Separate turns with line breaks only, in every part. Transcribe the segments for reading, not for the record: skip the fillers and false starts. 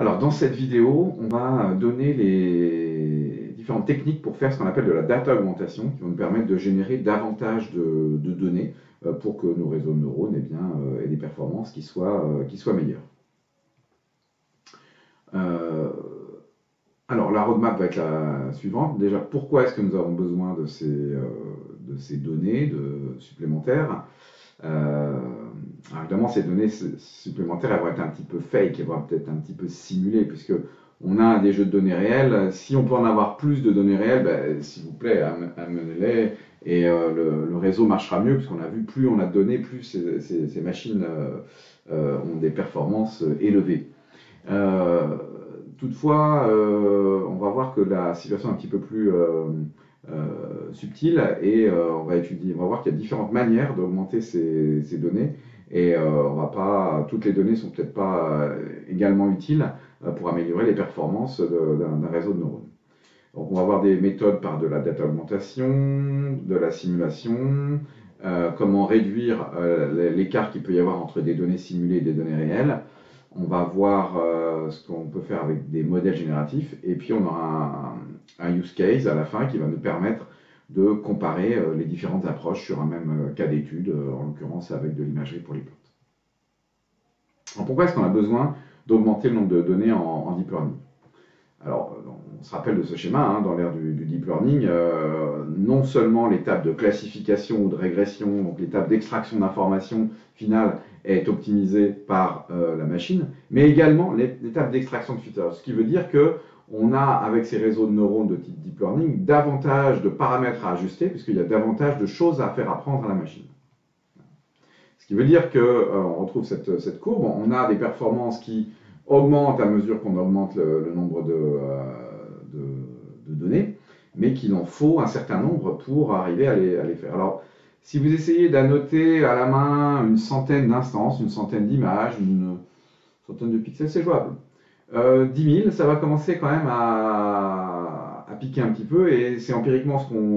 Alors, dans cette vidéo, on va donner les différentes techniques pour faire ce qu'on appelle de la data augmentation, qui vont nous permettre de générer davantage de données pour que nos réseaux de neurones aient des performances qui soient meilleures. Alors, la roadmap va être la suivante. Déjà, pourquoi est-ce que nous avons besoin de ces données supplémentaires? Alors évidemment, ces données supplémentaires, elles vont être un petit peu fake, elles vont peut-être un petit peu simulées, puisque on a des jeux de données réels. Si on peut en avoir plus de données réelles, ben, s'il vous plaît, amenez-les, et le réseau marchera mieux, puisqu'on a vu, plus on a de données, plus ces machines ont des performances élevées. Toutefois, on va voir que la situation est un petit peu plus subtile et on va voir qu'il y a différentes manières d'augmenter ces données et toutes les données sont peut-être pas également utiles pour améliorer les performances d'un réseau de neurones. Donc on va voir des méthodes par de la data augmentation, de la simulation, comment réduire l'écart qu'il peut y avoir entre des données simulées et des données réelles. On va voir ce qu'on peut faire avec des modèles génératifs et puis on aura un use case à la fin qui va nous permettre de comparer les différentes approches sur un même cas d'étude, en l'occurrence avec de l'imagerie pour les plantes. Alors pourquoi est-ce qu'on a besoin d'augmenter le nombre de données en deep learning? Alors, on se rappelle de ce schéma, hein, dans l'ère du deep learning, non seulement l'étape de classification ou de régression, donc l'étape d'extraction d'informations finale est optimisée par la machine, mais également l'étape d'extraction de filters. Ce qui veut dire qu'on a, avec ces réseaux de neurones de type deep learning, davantage de paramètres à ajuster, puisqu'il y a davantage de choses à faire apprendre à la machine. Ce qui veut dire qu'on retrouve cette courbe, on a des performances qui augmente à mesure qu'on augmente le nombre de données, mais qu'il en faut un certain nombre pour arriver à les faire. Alors, si vous essayez d'annoter à la main une centaine d'instances, une centaine d'images, une centaine de pixels, c'est jouable. 10 000, ça va commencer quand même à piquer un petit peu, et c'est empiriquement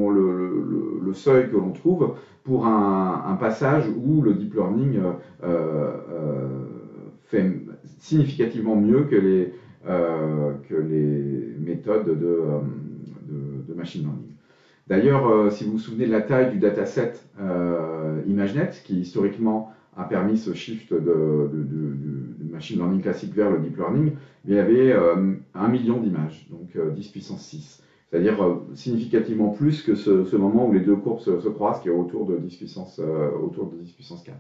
le seuil que l'on trouve pour un passage où le deep learning fait significativement mieux que les méthodes de machine learning. D'ailleurs, si vous vous souvenez de la taille du dataset ImageNet, qui historiquement a permis ce shift de machine learning classique vers le deep learning, il y avait 1 million d'images, donc 10 puissance 6. C'est-à-dire significativement plus que ce moment où les deux courbes se croisent, qui est autour de 10 puissance 4.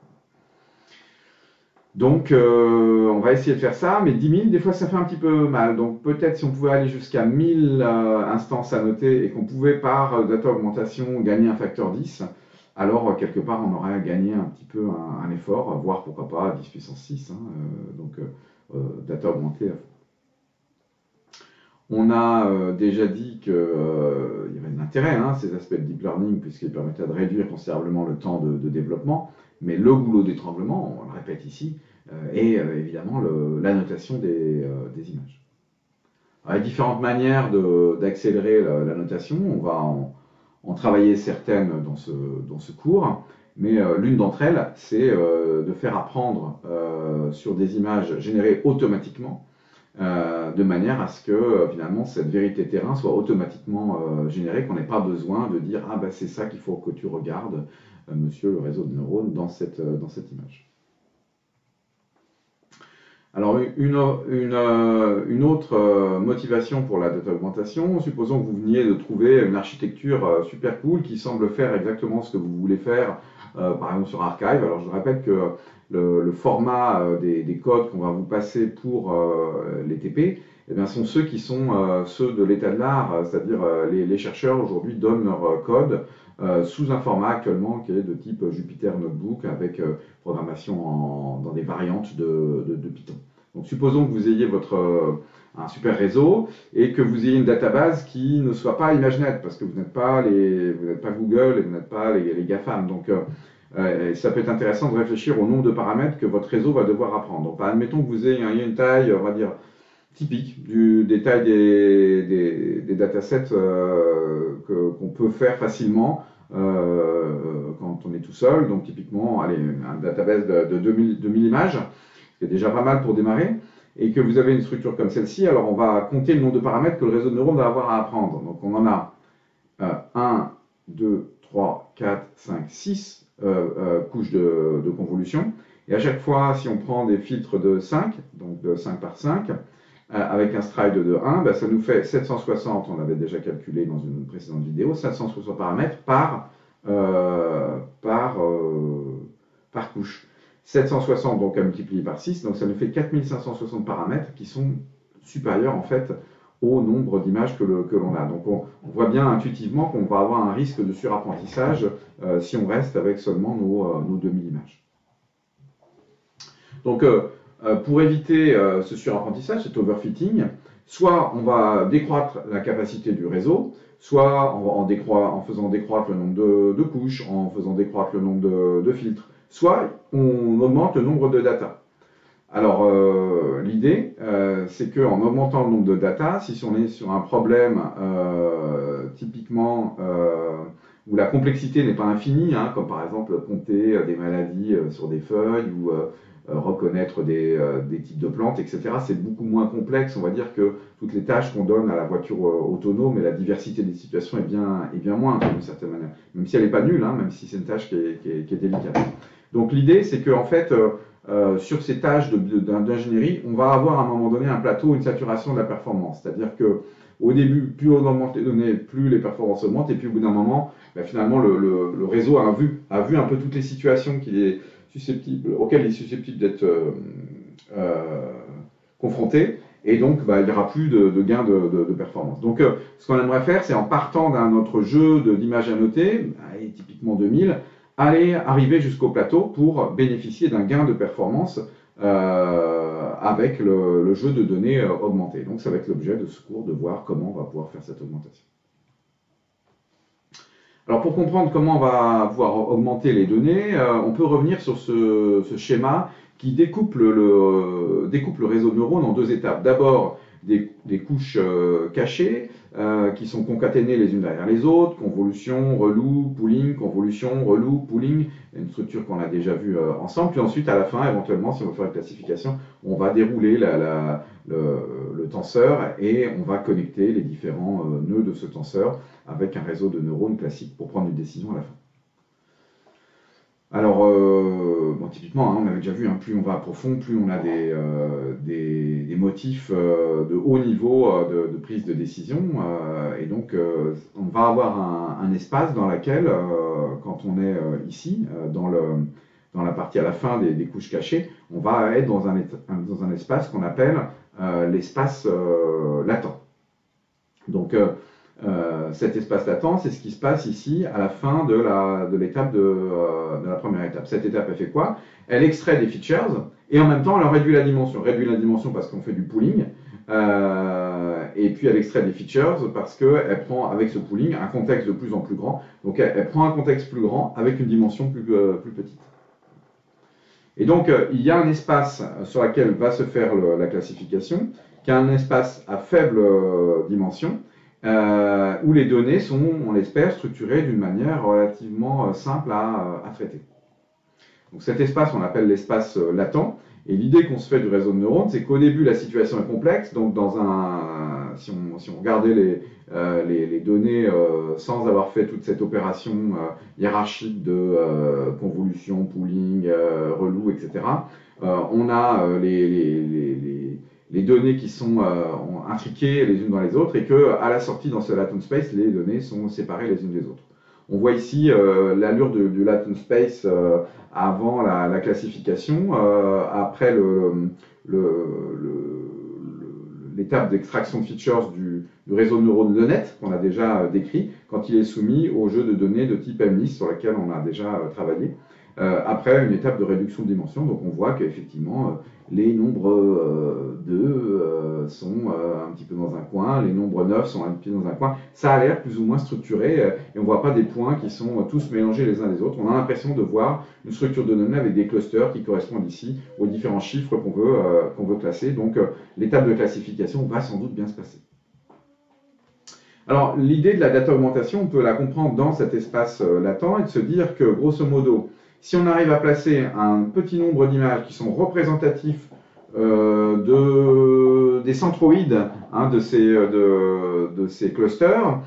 Donc, on va essayer de faire ça, mais 10 000, des fois, ça fait un petit peu mal. Donc, peut-être si on pouvait aller jusqu'à 1000 instances à noter et qu'on pouvait, par data augmentation, gagner un facteur 10, alors, quelque part, on aurait gagné un petit peu un effort, voire, pourquoi pas, 10 puissance 6. Data augmentée. On a déjà dit qu'il y avait de l'intérêt, ces aspects de deep learning, puisqu'ils permettaient de réduire considérablement le temps de développement. Mais le goulot d'étranglement, on le répète ici, est évidemment l'annotation des images. Alors, il y a différentes manières d'accélérer l'annotation. On va en travailler certaines dans ce cours, mais l'une d'entre elles, c'est de faire apprendre sur des images générées automatiquement, de manière à ce que finalement cette vérité terrain soit automatiquement générée, qu'on n'ait pas besoin de dire « Ah ben c'est ça qu'il faut que tu regardes, monsieur le réseau de neurones, dans cette image ». Alors une autre motivation pour la data augmentation, supposons que vous veniez de trouver une architecture super cool qui semble faire exactement ce que vous voulez faire, par exemple sur Archive. Alors je répète que le format des codes qu'on va vous passer pour les TP, eh bien, sont ceux qui sont ceux de l'état de l'art, c'est-à-dire les chercheurs aujourd'hui donnent leur code sous un format actuellement qui est de type Jupyter Notebook avec programmation dans des variantes de Python. Donc supposons que vous ayez un super réseau et que vous ayez une database qui ne soit pas ImageNet, parce que vous n'êtes pas Google et vous n'êtes pas les GAFAM. Donc ça peut être intéressant de réfléchir au nombre de paramètres que votre réseau va devoir apprendre. Donc admettons que vous ayez une taille, on va dire, typique des tailles des datasets qu'on peut faire facilement quand on est tout seul. Donc typiquement, allez, un database de 2000 images, c'est déjà pas mal pour démarrer. et que vous avez une structure comme celle-ci, alors on va compter le nombre de paramètres que le réseau de neurones va avoir à apprendre. Donc on en a 1, 2, 3, 4, 5, 6 couches de convolution. Et à chaque fois, si on prend des filtres de 5, donc de 5 par 5, avec un stride de 1, ben, ça nous fait 760, on l'avait déjà calculé dans une précédente vidéo, 760 paramètres par couche. 760 donc à multiplier par 6, donc ça nous fait 4560 paramètres qui sont supérieurs en fait au nombre d'images que l'on a. Donc on voit bien intuitivement qu'on va avoir un risque de surapprentissage si on reste avec seulement nos 2000 images. Donc pour éviter ce surapprentissage, cet overfitting, soit on va décroître la capacité du réseau, soit en faisant décroître le nombre de couches, en faisant décroître le nombre de filtres, soit on augmente le nombre de data. Alors l'idée, c'est qu'en augmentant le nombre de data, si on est sur un problème typiquement où la complexité n'est pas infinie, hein, comme par exemple compter des maladies sur des feuilles ou reconnaître des types de plantes, etc. C'est beaucoup moins complexe, on va dire, que toutes les tâches qu'on donne à la voiture autonome, et la diversité des situations est bien moindre d'une certaine manière, même si elle n'est pas nulle, hein, même si c'est une tâche qui est délicate. Donc l'idée, c'est qu'en fait, sur ces tâches d'ingénierie, on va avoir à un moment donné un plateau, une saturation de la performance. C'est-à-dire qu'au début, plus on augmente les données, plus les performances augmentent, et puis au bout d'un moment, ben, finalement, le réseau a vu un peu toutes les situations auxquelles il est susceptible d'être confronté, et donc ben, il n'y aura plus de gain de performance. Donc ce qu'on aimerait faire, c'est en partant d'un autre jeu d'images annotées, typiquement 2000, arriver jusqu'au plateau pour bénéficier d'un gain de performance avec le jeu de données augmenté. Donc ça va être l'objet de ce cours, de voir comment on va pouvoir faire cette augmentation. Alors pour comprendre comment on va pouvoir augmenter les données, on peut revenir sur ce schéma qui découpe le réseau de neurones en deux étapes. D'abord des couches cachées qui sont concaténées les unes derrière les autres, convolution, reloop, pooling, convolution, reloop, pooling, une structure qu'on a déjà vue ensemble. Puis ensuite, à la fin, éventuellement, si on veut faire une classification, on va dérouler le tenseur et on va connecter les différents nœuds de ce tenseur avec un réseau de neurones classique pour prendre une décision à la fin. Alors, bon, typiquement, hein, on avait déjà vu, hein, plus on va à profond, plus on a des motifs de haut niveau de prise de décision. Et donc, on va avoir un espace dans lequel, quand on est ici, dans la partie à la fin des couches cachées, on va être dans un espace qu'on appelle l'espace latent. Donc, cet espace latent, c'est ce qui se passe ici à la fin de l'étape de la première étape. Cette étape, elle fait quoi? Elle extrait des features et en même temps, elle en réduit la dimension. Réduit la dimension parce qu'on fait du pooling. Et puis, elle extrait des features parce qu'elle prend, avec ce pooling, un contexte de plus en plus grand. Donc, elle prend un contexte plus grand avec une dimension plus petite. Et donc, il y a un espace sur lequel va se faire la classification, qui est un espace à faible dimension, où les données sont, on l'espère, structurées d'une manière relativement simple à traiter. Donc cet espace, on l'appelle l'espace latent, et l'idée qu'on se fait du réseau de neurones, c'est qu'au début, la situation est complexe, donc si on regardait les données sans avoir fait toute cette opération hiérarchique de convolution, pooling, reloop, etc., on a les données qui sont intriquées les unes dans les autres et qu'à la sortie dans ce latent space, les données sont séparées les unes des autres. On voit ici l'allure du latent space avant la classification, après l'étape d'extraction de features du réseau de neurones de net qu'on a déjà décrit quand il est soumis au jeu de données de type MNIST sur lequel on a déjà travaillé. Après une étape de réduction de dimension, donc on voit qu'effectivement les nombres 2 sont un petit peu dans un coin, les nombres 9 sont un petit peu dans un coin. Ça a l'air plus ou moins structuré et on ne voit pas des points qui sont tous mélangés les uns les autres. On a l'impression de voir une structure de données avec des clusters qui correspondent ici aux différents chiffres qu'on veut classer. Donc l'étape de classification va sans doute bien se passer. Alors l'idée de la data augmentation, on peut la comprendre dans cet espace latent et de se dire que grosso modo, si on arrive à placer un petit nombre d'images qui sont représentatifs des centroïdes, hein, de ces clusters.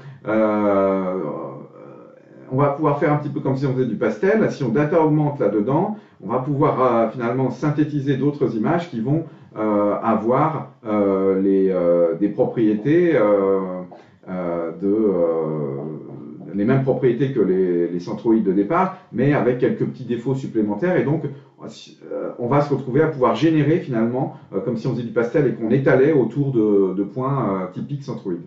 On va pouvoir faire un petit peu comme si on faisait du pastel. Si on data augmente là-dedans, on va pouvoir finalement synthétiser d'autres images qui vont avoir des propriétés les mêmes propriétés que les centroïdes de départ, mais avec quelques petits défauts supplémentaires. Et donc, on va se retrouver à pouvoir générer finalement, comme si on faisait du pastel et qu'on étalait autour de points typiques centroïdes.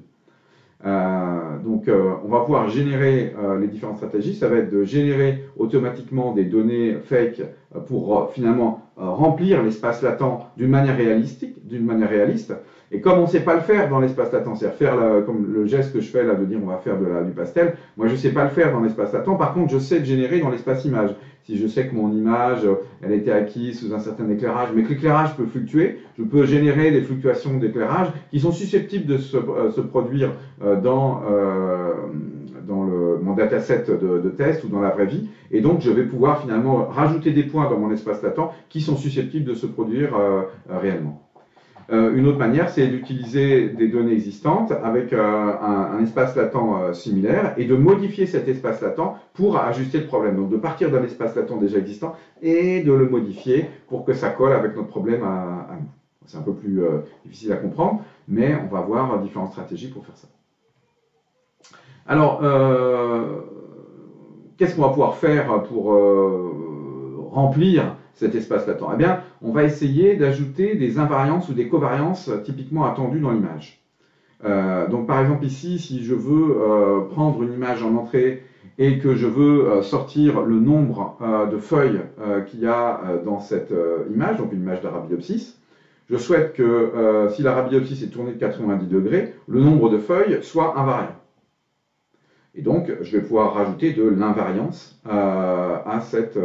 On va pouvoir générer les différentes stratégies. Ça va être de générer automatiquement des données fake pour finalement remplir l'espace latent d'une manière réaliste. Et comme on ne sait pas le faire dans l'espace latent, c'est-à-dire faire comme le geste que je fais là de dire on va faire du pastel, moi je ne sais pas le faire dans l'espace latent. Par contre, je sais le générer dans l'espace image. Si je sais que mon image, elle était acquise sous un certain éclairage, mais que l'éclairage peut fluctuer, je peux générer des fluctuations d'éclairage qui sont susceptibles de se produire dans mon dataset de test ou dans la vraie vie. Et donc, je vais pouvoir finalement rajouter des points dans mon espace latent qui sont susceptibles de se produire réellement. Une autre manière, c'est d'utiliser des données existantes avec un espace latent similaire et de modifier cet espace latent pour ajuster le problème. Donc de partir d'un espace latent déjà existant et de le modifier pour que ça colle avec notre problème à nous. C'est un peu plus difficile à comprendre, mais on va voir différentes stratégies pour faire ça. Alors, qu'est-ce qu'on va pouvoir faire pour remplir cet espace latent? Eh bien, on va essayer d'ajouter des invariances ou des covariances typiquement attendues dans l'image. Donc, par exemple, ici, si je veux prendre une image en entrée et que je veux sortir le nombre de feuilles qu'il y a dans cette image, donc une image d'Arabiopsis, je souhaite que si l'Arabiopsis est tournée de 90 degrés, le nombre de feuilles soit invariant. Et donc, je vais pouvoir rajouter de l'invariance à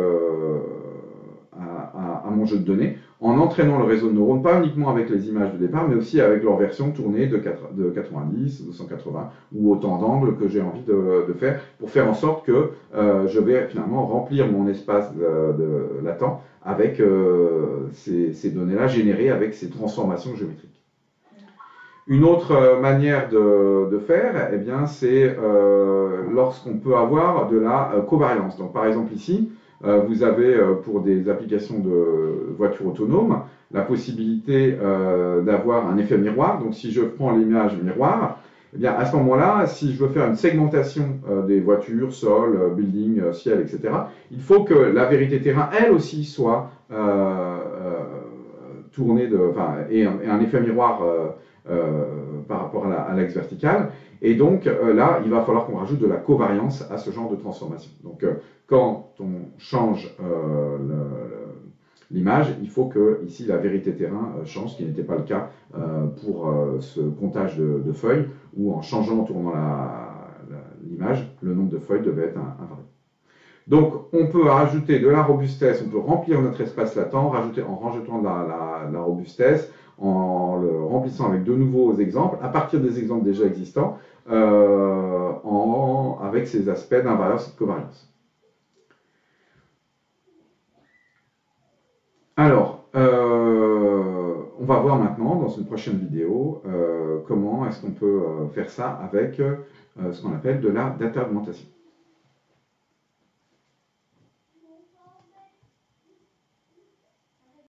mon jeu de données en entraînant le réseau de neurones, pas uniquement avec les images de départ, mais aussi avec leur version tournée de 90, de 180 ou autant d'angles que j'ai envie de faire pour faire en sorte que je vais finalement remplir mon espace latent avec ces données-là générées avec ces transformations géométriques. Une autre manière de faire, eh bien, c'est lorsqu'on peut avoir de la covariance. Donc, par exemple, ici, vous avez pour des applications de voitures autonomes la possibilité d'avoir un effet miroir. Donc, si je prends l'image miroir, eh bien, à ce moment-là, si je veux faire une segmentation des voitures, sol, building, ciel, etc., il faut que la vérité terrain, elle aussi, soit tournée et un effet miroir par rapport à l'axe vertical. Et donc là, il va falloir qu'on rajoute de la covariance à ce genre de transformation. Donc quand on change l'image, il faut que ici la vérité terrain change, ce qui n'était pas le cas pour ce comptage de feuilles, où en changeant, en tournant l'image, le nombre de feuilles devait être invariant. Donc on peut rajouter de la robustesse, on peut remplir notre espace latent, en rajoutant de la robustesse, en le remplissant avec de nouveaux exemples, à partir des exemples déjà existants, avec ces aspects d'invariance et de covariance. Alors, on va voir maintenant, dans une prochaine vidéo, comment est-ce qu'on peut faire ça avec ce qu'on appelle de la data augmentation.